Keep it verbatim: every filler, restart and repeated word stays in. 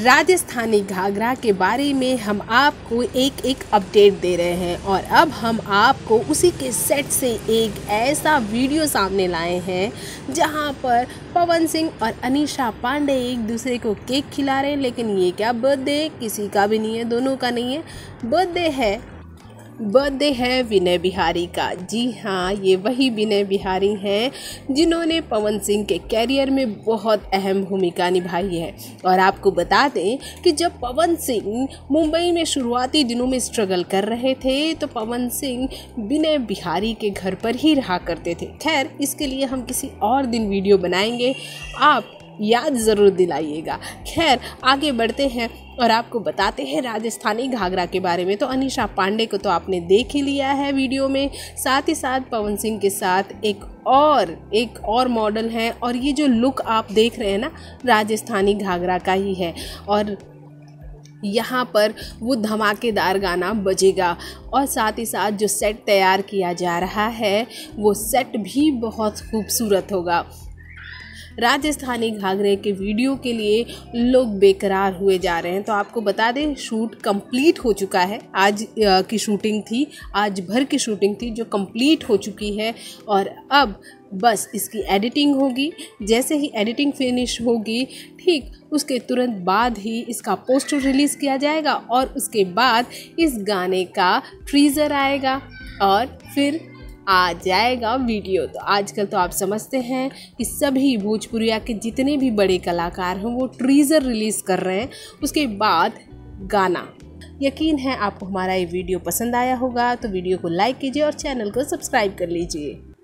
राजस्थानी घाघरा के बारे में हम आपको एक एक अपडेट दे रहे हैं और अब हम आपको उसी के सेट से एक ऐसा वीडियो सामने लाए हैं जहां पर पवन सिंह और अनीशा पांडे एक दूसरे को केक खिला रहे हैं। लेकिन ये क्या बर्थडे किसी का भी नहीं है, दोनों का नहीं है, बर्थडे है बर्थडे है विनय बिहारी का। जी हाँ, ये वही विनय बिहारी हैं जिन्होंने पवन सिंह के कैरियर में बहुत अहम भूमिका निभाई है। और आपको बता दें कि जब पवन सिंह मुंबई में शुरुआती दिनों में स्ट्रगल कर रहे थे तो पवन सिंह विनय बिहारी के घर पर ही रहा करते थे। खैर, इसके लिए हम किसी और दिन वीडियो बनाएंगे, आप याद ज़रूर दिलाइएगा। खैर, आगे बढ़ते हैं और आपको बताते हैं राजस्थानी घाघरा के बारे में। तो अनीशा पांडे को तो आपने देख ही लिया है वीडियो में, साथ ही साथ पवन सिंह के साथ एक और एक और मॉडल हैं और ये जो लुक आप देख रहे हैं ना, राजस्थानी घाघरा का ही है। और यहाँ पर वो धमाकेदार गाना बजेगा और साथ ही साथ जो सेट तैयार किया जा रहा है वो सेट भी बहुत खूबसूरत होगा। राजस्थानी घाघरे के वीडियो के लिए लोग बेकरार हुए जा रहे हैं। तो आपको बता दें, शूट कंप्लीट हो चुका है। आज की शूटिंग थी, आज भर की शूटिंग थी जो कंप्लीट हो चुकी है और अब बस इसकी एडिटिंग होगी। जैसे ही एडिटिंग फिनिश होगी, ठीक उसके तुरंत बाद ही इसका पोस्टर रिलीज़ किया जाएगा और उसके बाद इस गाने का टीज़र आएगा और फिर आ जाएगा वीडियो। तो आजकल तो आप समझते हैं कि सभी भोजपुरिया के जितने भी बड़े कलाकार हैं वो टीज़र रिलीज़ कर रहे हैं, उसके बाद गाना। यकीन है आपको हमारा ये वीडियो पसंद आया होगा, तो वीडियो को लाइक कीजिए और चैनल को सब्सक्राइब कर लीजिए।